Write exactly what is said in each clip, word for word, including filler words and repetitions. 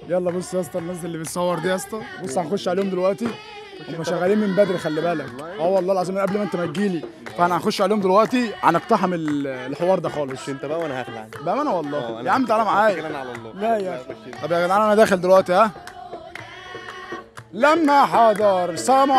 يلا بص يا اسطى، الناس اللي بتصور دي يا اسطى، بص هنخش عليهم دلوقتي. هم شغالين من بدري، خلي بالك. اه والله العظيم من قبل ما انت ما تجيلي، فاحنا هنخش عليهم دلوقتي، هنقتحم الحوار ده خالص. انت بقى وانا هخلع بامانه والله. يا عم تعالى معايا. انا على الله. لا يا اخي. طب يا جدعان انا داخل دلوقتي. ها لما حضر سلام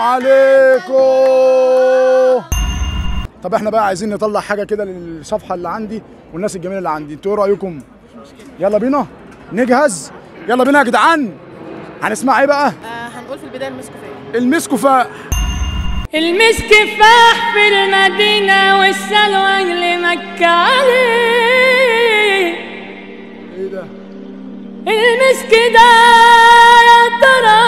عليكم. طب احنا بقى عايزين نطلع حاجه كده للصفحه اللي عندي والناس الجميله اللي عندي، انتوا ايه رايكم؟ يلا بينا نجهز. يلا بينا يا جدعان. هنسمع ايه بقى؟ آه هنقول في البدايه المسك فاح. المسك فاح. المسك فاح في المدينه والسلوى اللي مكه عليه. ايه ده؟ المسك ده يا ترى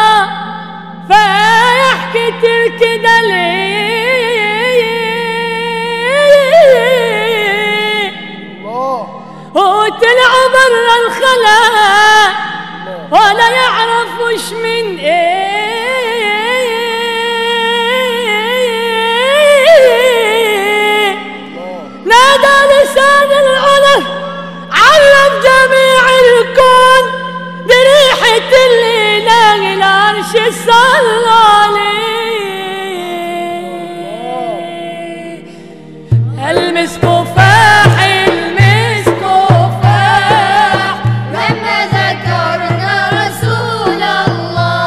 فايح كتير كده ليه؟ الله. وطلعوا برا الخلا ولا يعرفوش من ايه. نادى لسان العلا علم جميع الكون بريحة الإله العرش صلى عليه. المسك فاح المسك فاح لما ذكرنا رسول الله.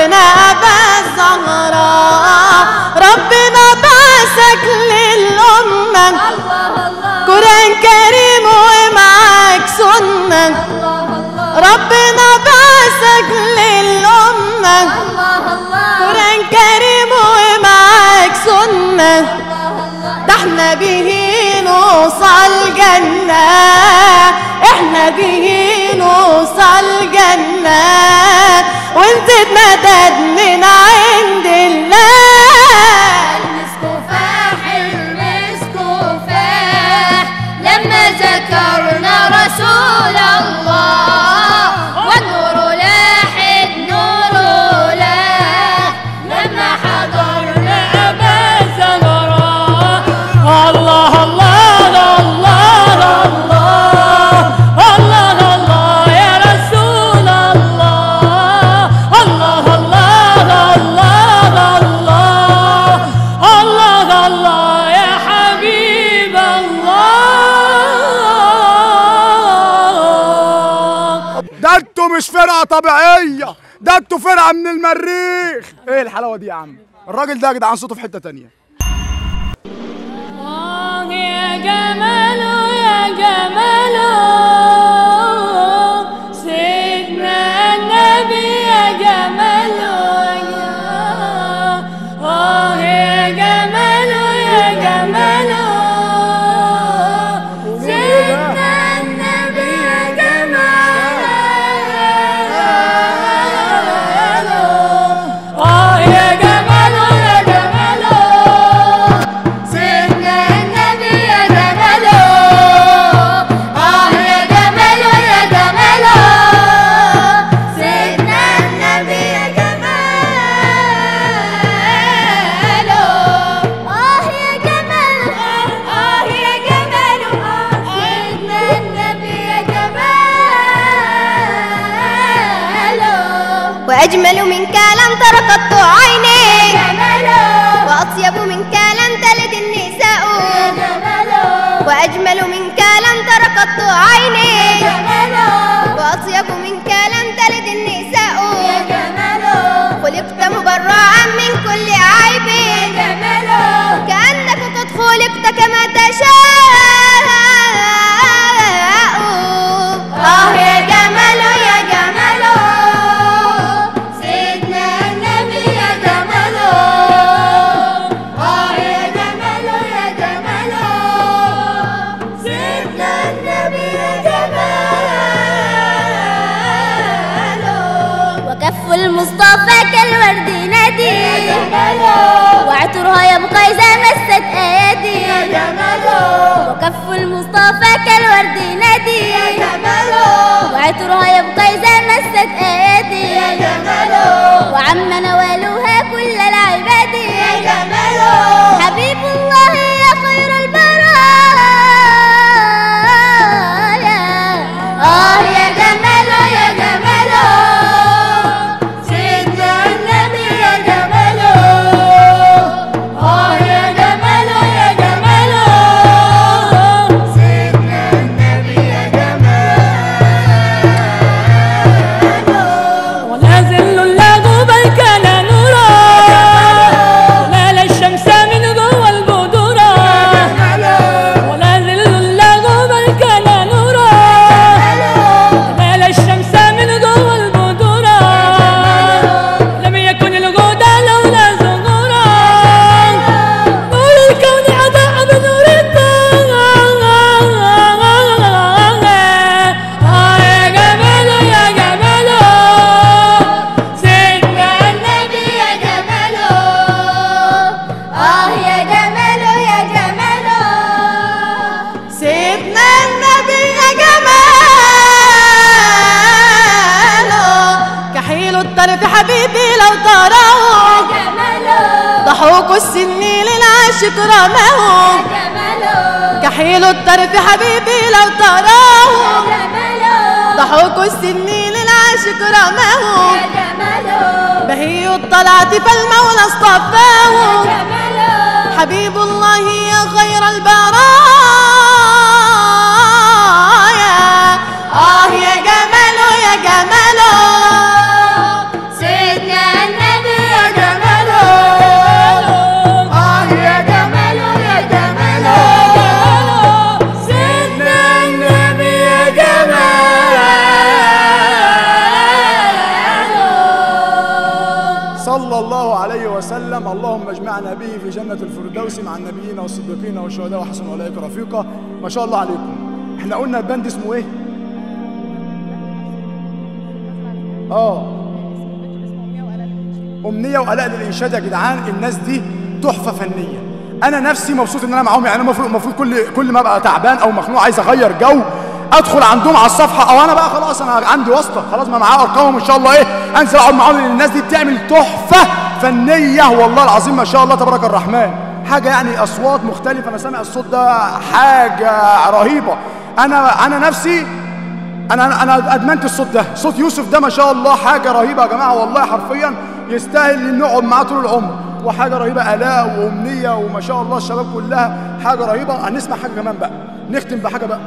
سيدنا أبا الزهراء ربنا بعثك للأمة قرآن كريم ومعاك سنة ربنا بعثك للأمة قرآن كريم ومعاك سنة ده احنا به نوصل جنة احنا به نوصل جنة وانت مدد من عند الله. المسك فاح المسك فاح لما ذكرنا رسول الله والنور لاح النور لاح لما حضرنا أبا الزهراء. الله الله الله الله الله الله يا رسول الله الله الله الله الله الله الله يا حبيب الله. ده انتوا مش فرقه طبيعيه، ده انتوا فرقه من المريخ. ايه الحلاوه دي يا عم؟ الراجل ده يا جدعان صوته في حته تانيه. آه يا جماله يا جماله سيدنا النبي يا جماله آه يا جماله يا جماله سيدنا النبي يا جماله آه يا جماله يا جماله سيدنا النبي يا جماله آه يا جماله يا جماله سيدنا النبي يا جماله آه يا جماله آه يا جماله سيدنا النبي يا جماله وأجمل منك لم تر قط عيني وأطيب منك لم تلد النساء وأجمل منك لم تر قط عيني وأطيب منك لم تلد النساء خلقت مبرعا من كل عيب كأنك قد خلقت كما تشاء. آه يا جماله يا جماله سيدنا النبي يا جماله آه يا جماله يا جماله سيدنا النبي يا جماله وكف المصطفى كالورد نادي وعطرها يبقى إذا مست أيادي وكف المصطفى كالورد نادي وعطرها يبقى إذا مست أيادي وعم نوالها كل العباد حبيب الله يا خير البرايا. آه يا جماله يا جماله سيدنا النبي يا جماله آه يا جماله يا جماله سيدنا النبي يا جماله ولا ظل له بل كان نورا نال الشمس من جوه البدورة ولا ظل له بل كان نورا نال الشمس من جوه البدورة لم يكن الجود لولا ظهورا نور الكون أضاء بنور الله. آه يا جماله يا جماله سيدنا النبي يا جماله آه يا جماله يا جماله سيدنا النبي يا جماله كحيل الطرف حبيبي لو تراه جماله ضحوك السنين للعاشق رماه جماله كحيل الطرف حبيبي لو تراه جماله ضحوك السنين للعاشق رماه جماله بهي الطلعة فالمولى اصطفاه جماله حبيب الله يا خير البرايا. آه يا جماله يا جماله سيدنا وجمعنا به في جنة الفردوس مع النبيين والصديقين والشهداء وحسن أولئك رفيقا. ما شاء الله عليكم. احنا قلنا الباند اسمه ايه؟ اه أمنية وآلاء للإنشاد. يا جدعان الناس دي تحفة فنية. أنا نفسي مبسوط إن أنا معاهم. يعني المفروض المفروض كل كل ما أبقى تعبان أو مخنوق عايز أغير جو أدخل عندهم على الصفحة، أو أنا بقى خلاص أنا عندي واسطة خلاص ما معاه أرقامهم إن شاء الله إيه أنزل أقعد معاهم، لأن الناس دي بتعمل تحفة فنية والله العظيم ما شاء الله تبارك الرحمن. حاجة يعني أصوات مختلفة. أنا سامع الصوت ده حاجة رهيبة. أنا أنا نفسي أنا أنا أدمنت الصوت ده. صوت يوسف ده ما شاء الله حاجة رهيبة يا جماعة والله حرفيا يستاهل إن نقعد معاه طول العمر. وحاجة رهيبة آلاء وأمنية وما شاء الله الشباب كلها حاجة رهيبة. هنسمع حاجة كمان بقى، نختم بحاجة بقى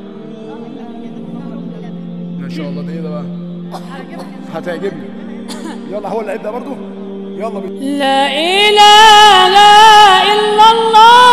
ما شاء الله. ده إيه ده بقى؟ هتعجبني. يلا هو اللي هيبدأ برضه. يلا بينا. لا إله إلا الله